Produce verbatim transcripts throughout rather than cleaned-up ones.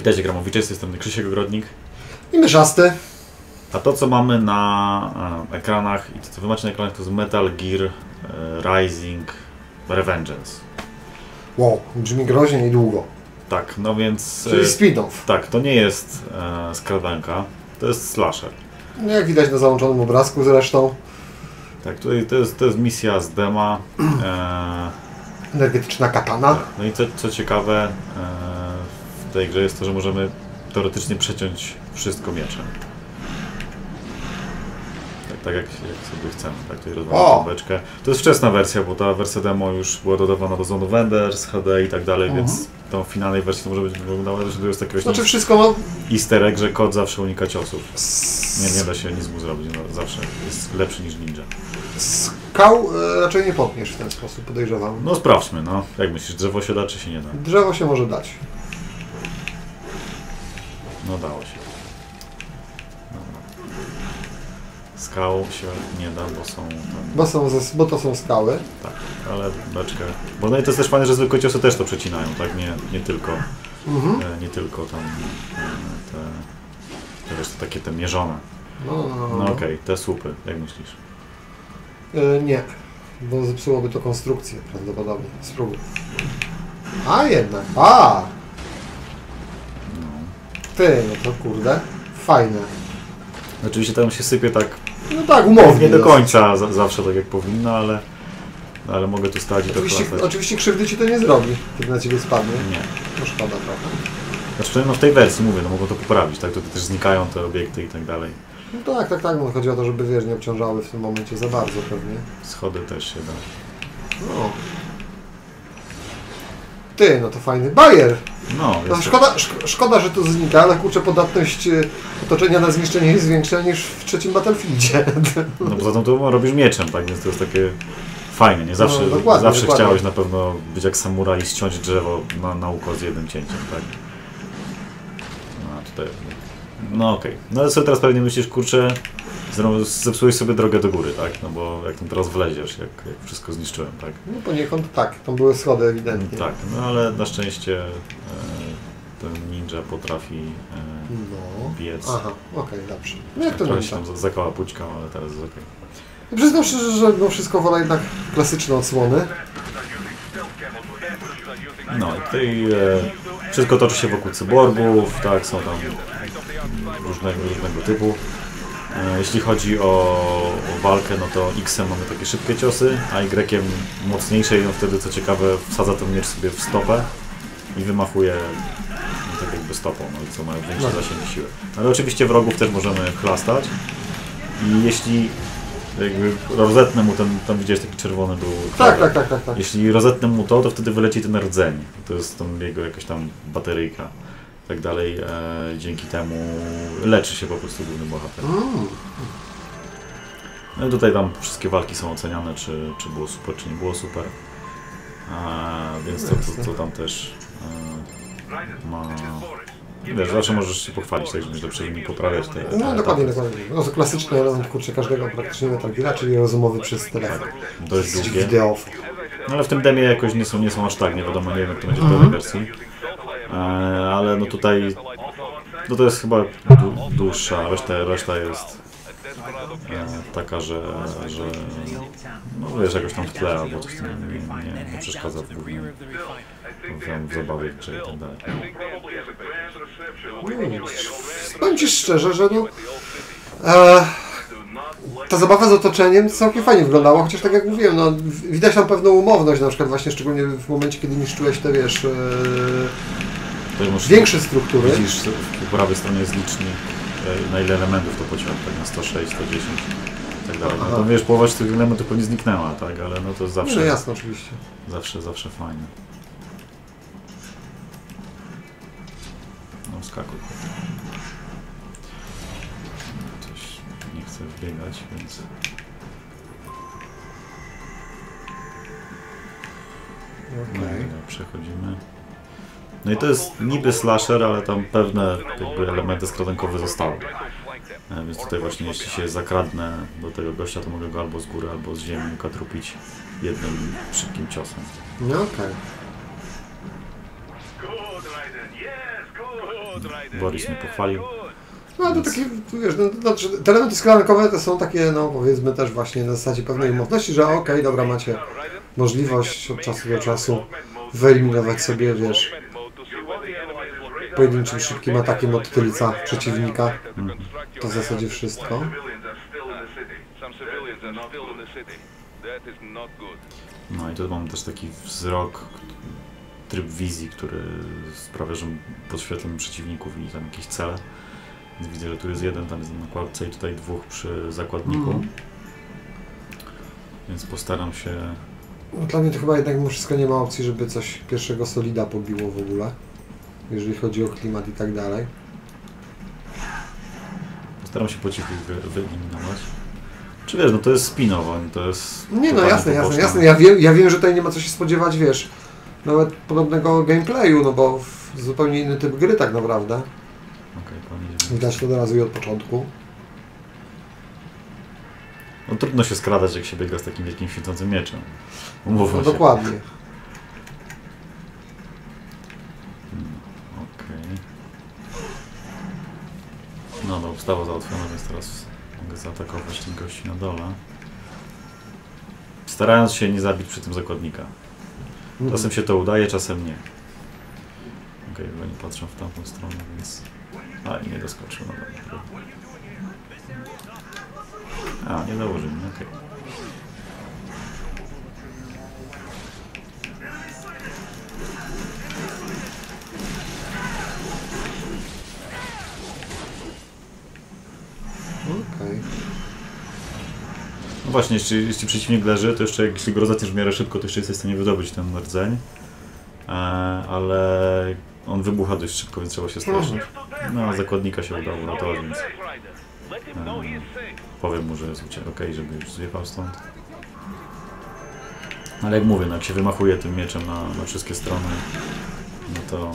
Witajcie Gramowicze, z tej strony Krzysiek Ogrodnik. I myszasty. A to co mamy na e, ekranach i to co wy macie na ekranach to jest Metal Gear e, Rising Revengeance. Wow, brzmi groźnie i długo. Tak, no więc... Czyli e, spin-off. Tak, to nie jest e, skradanka, to jest slasher. No jak widać na załączonym obrazku zresztą. Tak, tutaj to jest, to jest misja z dema. E, Energetyczna katana. tak, no i co, co ciekawe e, w tej grze jest to, że możemy teoretycznie przeciąć wszystko mieczem. Tak, tak jak, jak sobie chcemy, tak tutaj rozwalam beczkę. To jest wczesna wersja, bo ta wersja demo już była dodawana do Zone of Enders, H D i tak dalej, uh-huh. więc tą finalnej wersji to może być wyglądało, że to jest takie znaczy wszystko ma... easter egg, że kod zawsze unika ciosów. Nie, nie da się nic mu zrobić, no, zawsze jest lepszy niż ninja. Skał e, raczej nie potniesz w ten sposób, podejrzewam. No sprawdźmy, no. Jak myślisz, drzewo się da czy się nie da? Drzewo się może dać. No dało się. Dobra. Skał się nie da, bo są... Tam... Bo, są ze, bo to są skały. Tak, ale beczkę... Bo no i to jest też fajne, że zwykłe ciosy też to przecinają, tak? Nie, nie tylko... Mhm. E, nie tylko tam e, te... te wiesz, takie te mierzone. No, no, no. No okej, okay. Te słupy, jak myślisz? E, nie, bo zepsułoby to konstrukcję prawdopodobnie. Spróbuj. A jednak, a! No. Ty, no to kurde, fajne. Oczywiście tam się sypie tak... No tak, umownie. Nie do końca za, zawsze tak jak powinno, ale... Ale mogę tu stać i to oczywiście, klasać. oczywiście krzywdy ci to nie zrobi, kiedy na ciebie spadnie. Nie. To szkoda trochę. Znaczy no w tej wersji mówię, no mogą to poprawić, tak? Tutaj też znikają te obiekty i tak dalej. No tak, tak, tak. No, chodzi o to, żeby wiesz, nie obciążały w tym momencie za bardzo pewnie. Schody też się da. No. Ty, no to fajny bajer. No, no szkoda, szk szkoda, że to znika, ale kurczę, podatność otoczenia na zniszczenie jest większa niż w trzecim Battlefieldzie. No poza tym to robisz mieczem, tak? Więc to jest takie fajne, nie? Zawsze, no, dokładnie, zawsze dokładnie. chciałeś na pewno być jak samuraj i ściąć drzewo na, na uko z jednym cięciem, tak? No a tutaj... No okej. Okay. No ale sobie teraz pewnie myślisz, kurczę, zepsułeś sobie drogę do góry, tak? No bo jak tam teraz wleziesz, jak, jak wszystko zniszczyłem, tak? No poniekąd tak, tam były schody ewidentnie. Tak, no ale na szczęście e, ten ninja potrafi e, no. biec. Aha, okej, okay, dobrze. No jak to trochę się tam zakała pućka, ale teraz jest okej. Okay. Przyznam szczerze, że mimo wszystko wolę jednak klasyczne odsłony. No i tutaj e, wszystko toczy się wokół cyborgów, tak, są tam różnego, różnego typu. E, jeśli chodzi o, o walkę, no to X-em mamy takie szybkie ciosy, a Y-iem mocniejsze i on wtedy, co ciekawe, wsadza ten miecz sobie w stopę i wymachuje no, tak jakby stopą, no i co mają większe zasięg siły. Ale oczywiście wrogów też możemy chlastać i jeśli jakby rozetnę mu ten, tam widziałeś taki czerwony był. Tak, tak, tak, tak, tak. Jeśli rozetnę mu to, to wtedy wyleci ten rdzeń. To jest tam jego jakaś tam bateryjka. Tak dalej. E, dzięki temu leczy się po prostu główny bohater. Mm. No i tutaj tam wszystkie walki są oceniane, czy, czy było super, czy nie było super. E, więc to, to, to tam też e, ma... Wiesz, zawsze możesz się pochwalić, tak, żeby lepsze nie poprawiać te, te no dokładnie, dokładnie. No to klasyczny element kurczę każdego praktycznie Metal Geara, czyli rozmowy przez telefon. Tak, dość długie. Wideów. No ale w tym demie jakoś nie są, nie są aż tak, nie wiadomo, nie wiem jak to będzie w pełnej wersji. E, ale no tutaj, no to jest chyba dłuższa, reszta, reszta jest e, taka, że, że no wiesz, jakoś tam w tle albo coś tam nie, nie, nie przeszkadza w głównym, w, w zabawie czy i tak dalej. No, powiem ci szczerze, że no, e, ta zabawa z otoczeniem całkiem fajnie wyglądała, chociaż tak jak mówiłem, no, widać tam pewną umowność, na przykład właśnie szczególnie w momencie, kiedy niszczyłeś te, wiesz, e, większe struktury. Widzisz, po prawej stronie jest licznik, na ile elementów to pociąga, tak na sto sześć, sto dziesięć i tak dalej. No to wiesz, połowa z tych elementów pewnie zniknęła, tak, ale no to zawsze, no jasne, oczywiście. Zawsze, zawsze fajne. No skakuj. Coś nie chcę wbiegać, więc... Okay. No, przechodzimy. No i to jest niby slasher, ale tam pewne jakby elementy skradankowe zostały. E, więc tutaj właśnie jeśli się zakradnę do tego gościa, to mogę go albo z góry, albo z ziemi ukatrupić jednym szybkim ciosem. No okej. Okay. Boris mnie pochwalił. No to Więc... takie, wiesz, no, znaczy, te elementy sklankowe to są takie, no powiedzmy też właśnie na zasadzie pewnej umowności, że okej, okay, dobra, macie możliwość od czasu do czasu wyeliminować sobie, wiesz, pojedynczym szybkim atakiem od tylca przeciwnika. Mhm. To w zasadzie wszystko. No i tu mam też taki wzrok, tryb wizji, który sprawia, że podświetlam przeciwników i tam jakieś cele. Więc widzę, że tu jest jeden, tam jest na kładce i tutaj dwóch przy zakładniku. Mm. Więc postaram się... No, dla mnie to chyba jednak mimo wszystko nie ma opcji, żeby coś pierwszego solida pobiło w ogóle. Jeżeli chodzi o klimat i tak dalej. Postaram się po cichu wy wyeliminować. Czy wiesz, no to jest spin-off, to jest... Nie no jasne, jasne, jasne. Ja wiem, ja wiem, że tutaj nie ma co się spodziewać, wiesz, nawet podobnego gameplayu, no bo zupełnie inny typ gry tak naprawdę. Okay, widać to od razu i od początku. No trudno się skradać, jak się biega z takim wielkim świecącym mieczem. Umówmy no się. Dokładnie. Hmm, Okej. Okay. No, no, obstawa załatwiona, więc teraz mogę zaatakować ten gości na dole. Starając się nie zabić przy tym zakładnika. Czasem się to udaje, czasem nie. Okej, okay, oni patrzą w tamtą stronę, więc... A, i nie doskoczył, no dobra. A, nie założył mnie, okej. Okay. Okej. No właśnie, jeśli, jeśli przeciwnik leży, to jeszcze jeśli go rozatniesz w miarę szybko, to jeszcze jesteś w stanie wydobyć ten rdzeń. E, ale on wybucha dość szybko, więc trzeba się straszyć. No, zakładnika się udało uratować, więc... E, powiem mu, że jest okej, okay, żeby już zjechał stąd. Ale jak mówię, no, jak się wymachuje tym mieczem na, na wszystkie strony, no to...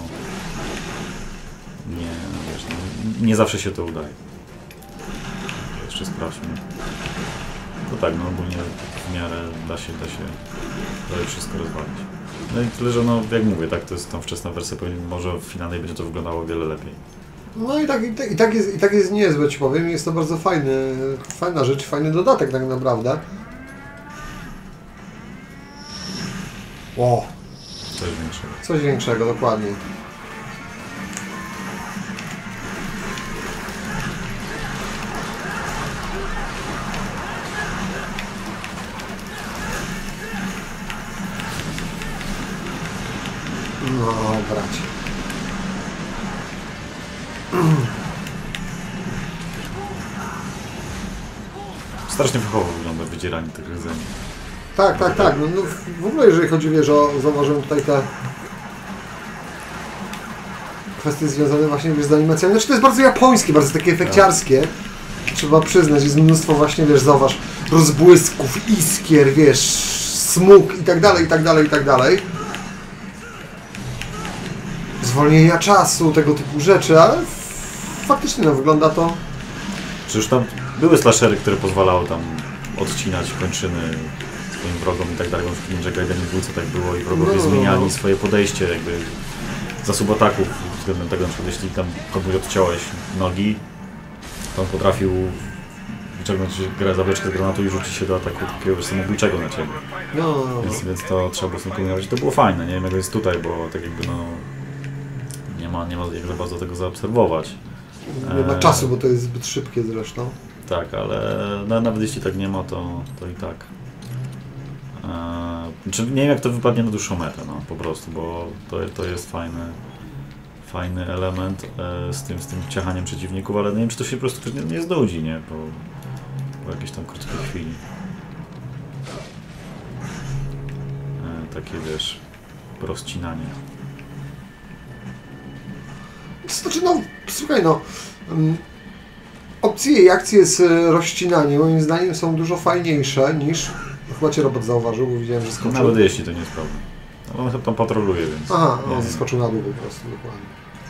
Nie, no wiesz, no, nie zawsze się to udaje. Jeszcze sprawdźmy. No tak, no ogólnie w miarę da się, da się da się wszystko rozwalić. No i tyle, że no jak mówię, tak, to jest tam wczesna wersja, pewnie może w finalnej będzie to wyglądało o wiele lepiej. No i tak, i tak, i tak, jest, i tak jest niezłe, ci powiem, jest to bardzo fajny, fajna rzecz, fajny dodatek tak naprawdę. O! Coś większego. Coś większego, dokładnie. No, bracie. Strasznie fachowo wygląda wydzieranie tych rdzeni. Tak, tak, tak. No, no, w ogóle jeżeli chodzi, wiesz, o, zauważyłem tutaj te kwestie związane właśnie wiesz, z animacjami. Znaczy to jest bardzo japońskie, bardzo takie efekciarskie. Tak. Trzeba przyznać, jest mnóstwo właśnie, wiesz, zauważ, rozbłysków, iskier, wiesz, smug i tak dalej, i tak dalej, i tak dalej. Zwolnienia czasu, tego typu rzeczy, ale faktycznie no, wygląda to... Czy już tam były slashery, które pozwalały tam odcinać kończyny swoim wrogom i tak dalej, w Ninja Gaidenie dwójce tak było i wrogowie no, zmieniali no. swoje podejście, jakby zasób ataków względem tego, na przykład jeśli tam komuś odciąłeś nogi, to on potrafił wyciągnąć zawleczkę z granatu i rzucić się do ataku takiego samobójczego na ciebie. No, no, no. Więc, więc to trzeba było z tym kombinować i to było fajne, nie wiem jak to jest tutaj, bo tak jakby no nie ma, nie ma jak za bardzo tego zaobserwować. Nie ma czasu, bo to jest zbyt szybkie zresztą. Tak, ale no, nawet jeśli tak nie ma, to, to i tak. Eee, czy nie wiem jak to wypadnie na dłuższą metę, no po prostu, bo to, to jest fajny, fajny element e, z, tym, z tym ciachaniem przeciwników, ale nie wiem czy to się po prostu nie, nie znudzi, nie? Po, po jakiejś tam krótkiej chwili. E, takie wiesz, rozcinanie. Znaczy no, słuchaj no, um, opcje i akcje z rozcinaniem moim zdaniem są dużo fajniejsze niż, no, chyba Cię robot zauważył, bo widziałem, że skoczył. Nawet jeśli to nie jest problem. No, on chyba tam patroluje, więc... Aha, nie, on nie. zeskoczył na dół po prostu, dokładnie.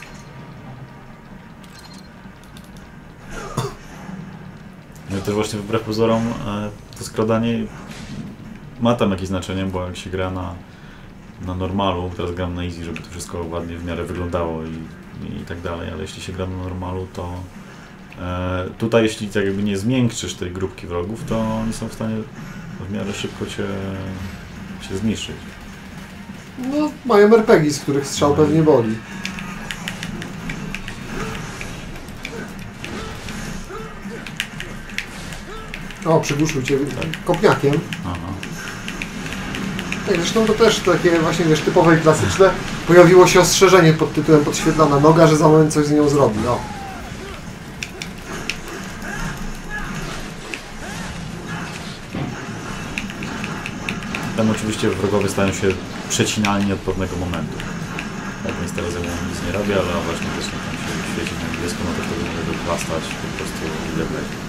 No i też właśnie wbrew pozorom e, to skradanie ma tam jakieś znaczenie, bo jak się gra na, na normalu, teraz gram na easy, żeby to wszystko ładnie w miarę wyglądało i i tak dalej, ale jeśli się gra na normalu, to e, tutaj jeśli tak jakby nie zmiękczysz tej grupki wrogów, to oni są w stanie w miarę szybko cię, cię zniszczyć. No, mają er pe gie, z których strzał pewnie boli. O, przygłuszył cię kopniakiem. Aha. Tak, zresztą to też takie właśnie, wiesz, typowe i klasyczne. Pojawiło się ostrzeżenie pod tytułem podświetlana noga, że za moment coś z nią zrobi. No. Tam oczywiście wrogowie stają się przecinalni od pewnego momentu. Tak więc teraz ja nic nie robię, ale właśnie też jak tam się świeci na niebiesko, no to wtedy mogę wyplastać po prostu ile wleci.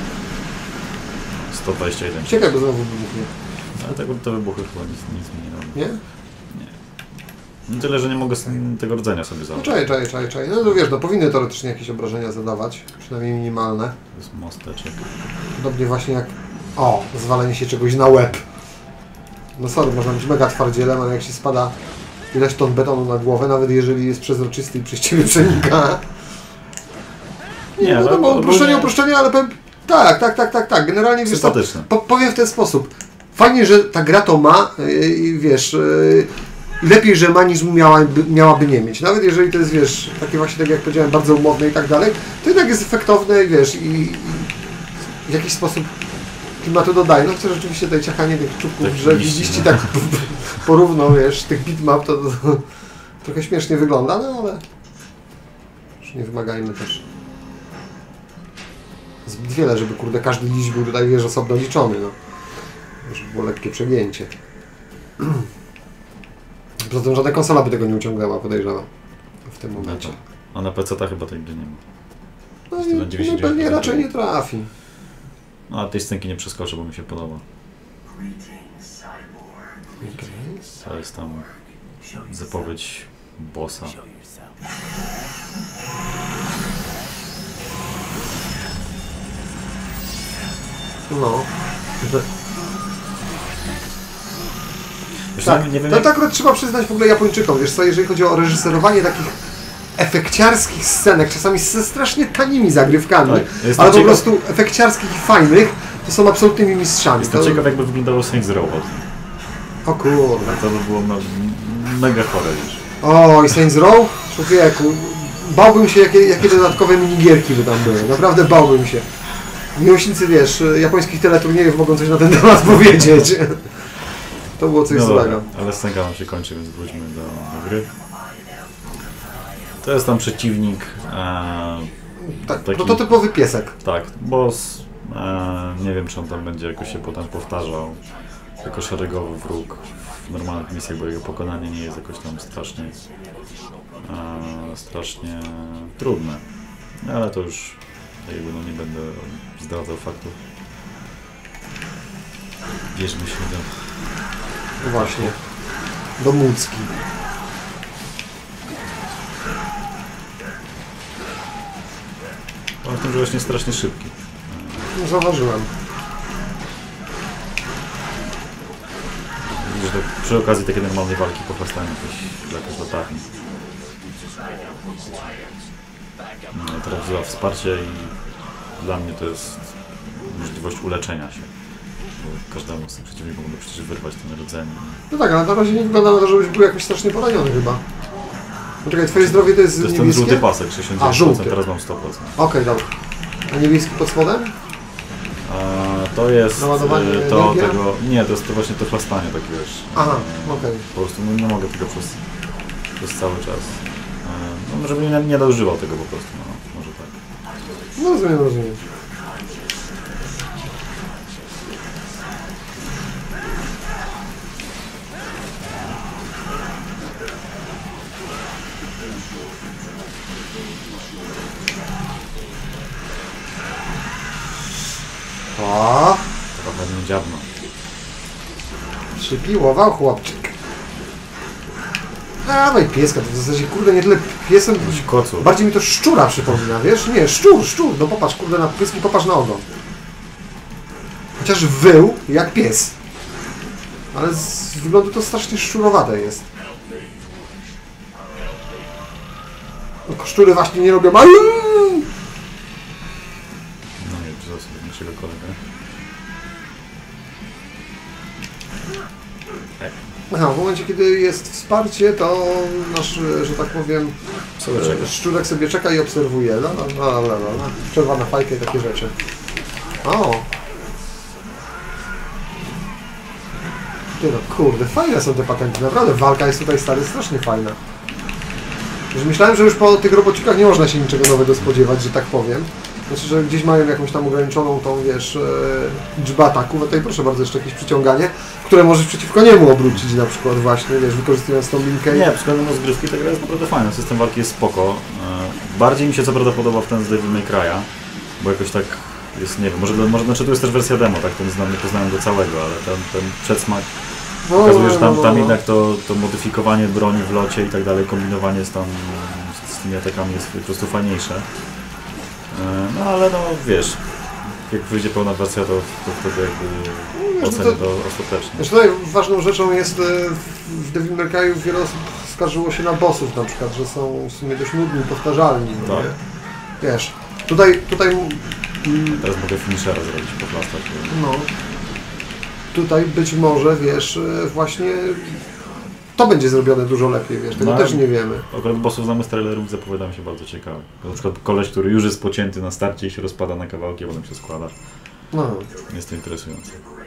sto dwadzieścia jeden. Ciekawe, znowu wybuchnie. Ale tego, te wybuchy chyba nic, nic mi nie robią. Nie? Nie. No tyle, że nie mogę z tego rdzenia sobie No zabrać. czaj, czaj, czaj, czaj. No to wiesz, no powinny teoretycznie jakieś obrażenia zadawać, przynajmniej minimalne. To jest mosteczek. Podobnie właśnie jak... O, zwalenie się czegoś na łeb. No sorry, można być mega twardzielem, ale jak się spada ileś ton betonu na głowę, nawet jeżeli jest przezroczysty i przez ciebie przenika. Nie, Nie, no, no, no bo ogólnie- uproszczenie, uproszczenie, ale powiem... Tak, tak, tak, tak, tak. Generalnie wiesz co, Sympatyczne. po, powiem w ten sposób. Fajnie, że ta gra to ma i wiesz... Yy, lepiej, że ma niż miałaby, miałaby nie mieć. Nawet jeżeli to jest, wiesz, takie właśnie, tak jak powiedziałem, bardzo umowne i tak dalej, to jednak jest efektowne, wiesz, i, i w jakiś sposób klimatu dodaje. No chcę rzeczywiście tutaj ciachanie tych czubków, Tak że liści, widzicie no. tak porówno, wiesz, tych bitmap, to, to trochę śmiesznie wygląda, no ale już nie wymagajmy też zbyt wiele, żeby, kurde, każdy liść był tutaj, wiesz, osobno liczony, no. Żeby było lekkie przegięcie. Poza tym żadna konsola by tego nie uciągnęła, podejrzewam, w tym momencie. A na peceta chyba tej gry nie ma. No, Jest to na i, dziewięćdziesiąt no pewnie dziewięć raczej nie trafi. No a tej scenki nie przeskoczę, bo mi się podoba. To jest tam zapowiedź bossa. No. Wiesz, Tak, nie wiem, to jak... tak akurat trzeba przyznać w ogóle Japończykom, wiesz co, jeżeli chodzi o reżyserowanie takich efekciarskich scenek, czasami ze strasznie tanimi zagrywkami, Tak, jestem ale po ciekaw- prostu efekciarskich i fajnych, to są absolutnymi mistrzami. Jestem To... ciekaw, jakby wyglądało Saints Row. O kurde. To by było me mega chore już. O, i Saints Row? Człowieku, bałbym się, jakie, jakie dodatkowe minigierki by tam były, naprawdę bałbym się. Miłośnicy, wiesz, japońskich teleturniejów mogą coś na ten temat powiedzieć. To było coś No złego. dobra, ale scenka nam się kończy, więc wróćmy do, do gry. To jest tam przeciwnik. E, Tak, taki- prototypowy piesek. tak, boss. E, nie wiem, czy on tam będzie jakoś się potem powtarzał. Jako szeregowy wróg w normalnych misjach, bo jego pokonanie nie jest jakoś tam strasznie e, strasznie trudne. No, ale to już jakby no nie będę zdradzał faktów. Bierzmy się do... No właśnie. Do Mucki. On w tym, że właśnie strasznie szybki. No, zauważyłem. Widzisz, tak przy okazji takiej normalnej walki pochlastałem jakieś jakieś latarni. No, teraz wzięła wsparcie i dla mnie to jest możliwość uleczenia się. Bo każdemu z tych przeciwników mogę przecież wyrwać ten rdzeń. No tak, ale na razie nie wygląda na to, żebyś był jakoś strasznie poraniony chyba. No czekaj, twoje zdrowie to jest, To jest ten niebieskie? żółty pasek, sześćdziesiąt dziewięć procent, żółty. teraz mam sto procent. Okej, dobra. A niebieski pod spodem? A, to jest Naładowanie y, to energia? tego. Nie, to jest to właśnie to chlastanie takie wiesz. Aha, y, okej. Po prostu no, nie mogę tego przez, przez cały czas. Y, no, żeby nie, nie nadużywał tego po prostu, no, może tak. No rozumiem, rozumiem. O, Trochę nie dziabno. przypiłował chłopczyk. Dawaj pieska, to w zasadzie kurde nie tyle piesem, Jakiś kocu. bardziej mi to szczura przypomina, wiesz? Nie, szczur, szczur, no popatrz kurde na pieski, popatrz na ogon. Chociaż wył jak pies. Ale z wyglądu to strasznie szczurowate jest. Szczury właśnie nie robią. No i przez naszego kolegę. Aha, w momencie, kiedy jest wsparcie, to nasz, że tak powiem, Sobie czeka. szczurek sobie czeka i obserwuje. La, la, la, la, la. Przerwa na fajkę i takie rzeczy. O! Ty no, kurde, fajne są te patenty. Naprawdę, walka jest tutaj, stary, strasznie fajna. Już myślałem, że już po tych robocikach nie można się niczego nowego spodziewać, że tak powiem. Znaczy, że gdzieś mają jakąś tam ograniczoną tą, wiesz, liczbę ataków, a tutaj proszę bardzo, jeszcze jakieś przyciąganie, które możesz przeciwko niemu obrócić na przykład właśnie, wiesz, wykorzystując tą linkę. Nie, względem rozgrywki ta gra jest naprawdę fajna, system walki jest spoko. Bardziej mi się co prawda podoba w ten z Devil May Cry'a, bo jakoś tak jest, nie wiem, może, może znaczy to jest też wersja demo, tak, ten znam, nie poznałem go całego, ale ten, ten przedsmak No, pokazuje, że tam, no, no, tam no. jednak to, to modyfikowanie broni w locie i tak dalej, kombinowanie z, tam, z tymi atakami jest po prostu fajniejsze. No ale no wiesz, jak wyjdzie pełna wersja, to, to wtedy jakby ocenię to, to ostatecznie. Wiesz, tutaj ważną rzeczą jest, e, w Devil May Cry'u wiele osób skarżyło się na bossów na przykład, że są w sumie dość nudni, powtarzalni. No Tak. nie? Wiesz, tutaj, tutaj mm, Teraz mogę finishera zrobić po plastach. no, tutaj być może, wiesz, e, właśnie to będzie zrobione dużo lepiej, wiesz, tego No, też nie wiemy. Akurat bossów znamy z trailerów, zapowiadają się bardzo ciekawe. Na przykład koleś, który już jest pocięty na starcie i się rozpada na kawałki, a potem się składa. No. Jest to interesujące.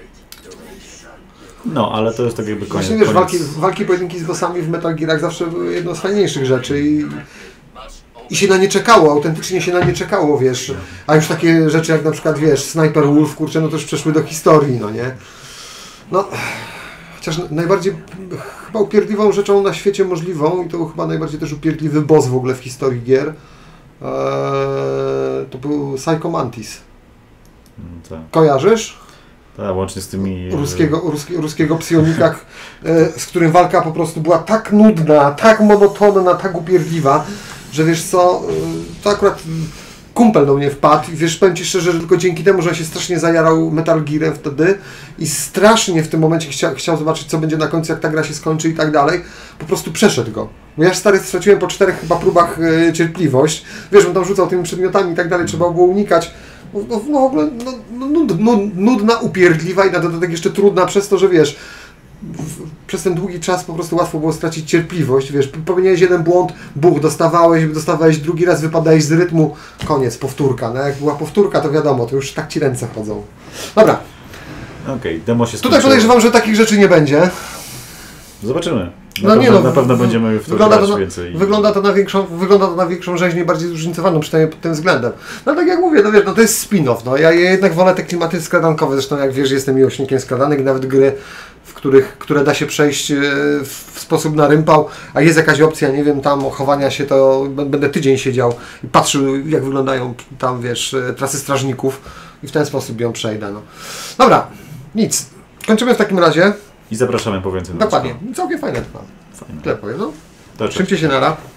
No, ale to jest tak jakby koniec. Właśnie wiesz, koniec... walki, walki pojedynki z bossami w Metal Gearach zawsze były jedną z fajniejszych rzeczy i, i się na nie czekało, autentycznie się na nie czekało, wiesz. A już takie rzeczy jak na przykład, wiesz, Sniper Wolf, kurczę, no to już przeszły do historii, no nie? No, chociaż najbardziej chyba upierdliwą rzeczą na świecie możliwą i to był chyba najbardziej też upierdliwy boss w ogóle w historii gier, eee, to był Psycho Mantis. Mm, tak. Kojarzysz? Tak, łącznie z tymi... Ruskiego, ruski, ruskiego psionika, e, z którym walka po prostu była tak nudna, tak monotonna, tak upierdliwa, że wiesz co, e, to akurat kumpel do mnie wpadł i wiesz, powiem Ci szczerze, że tylko dzięki temu, że się strasznie zajarał Metal Gearem wtedy i strasznie w tym momencie chcia, chciał zobaczyć, co będzie na końcu, jak ta gra się skończy i tak dalej, po prostu przeszedł go. Bo ja stary straciłem po czterech chyba próbach e, cierpliwość, wiesz, on tam rzucał tymi przedmiotami i tak dalej, trzeba było unikać. No, no w ogóle no, no, nud, nud, nudna, upierdliwa i na dodatek jeszcze trudna przez to, że wiesz, w, przez ten długi czas po prostu łatwo było stracić cierpliwość, wiesz, popełniałeś jeden błąd, buch, dostawałeś, dostawałeś drugi raz, wypadałeś z rytmu, koniec, powtórka, no jak była powtórka, to wiadomo, to już tak Ci ręce chodzą. Dobra. Okej, okay, demo się Tutaj skończyło. podejrzewam, że takich rzeczy nie będzie. Zobaczymy. Na, No pewno, nie no, na pewno będziemy w to wygląda grać to na, więcej. Wygląda to na większą, wygląda to na większą rzeźnię, bardziej zróżnicowaną, przynajmniej pod tym względem. No tak jak mówię, no wiesz, no to jest spin-off, no ja jednak wolę te klimaty skradankowe, zresztą jak wiesz, jestem miłośnikiem skradanek, nawet gry, w których, które da się przejść w sposób na rympał, a jest jakaś opcja, nie wiem, tam chowania się, to będę tydzień siedział i patrzył, jak wyglądają tam, wiesz, trasy strażników i w ten sposób ją przejdę, no. Dobra, nic. Kończymy w takim razie. I zapraszamy po więcej. Dokładnie. Całkiem fajne to. Fajne. Tyle powiem, no. To cześć. Trzymcie się, nara.